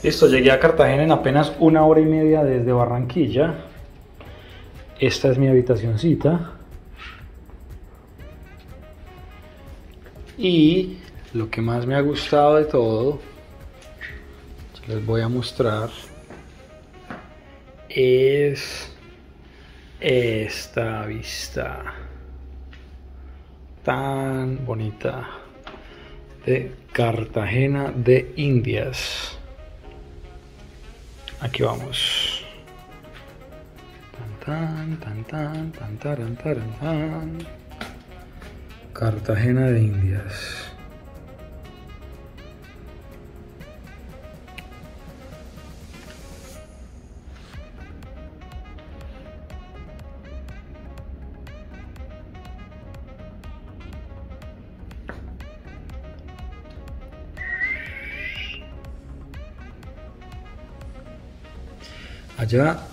Listo, llegué a Cartagena en apenas 1 hora y media desde Barranquilla. Esta es mi habitacioncita. Y lo que más me ha gustado de todo, les voy a mostrar, es esta vista tan bonita de Cartagena de Indias. Aquí vamos. Tan, tan, tan, tan, tan, tan, tan. Cartagena de Indias. Allá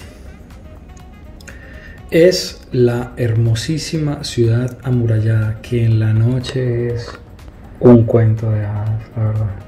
es la hermosísima ciudad amurallada, que en la noche es un cuento de hadas, la verdad.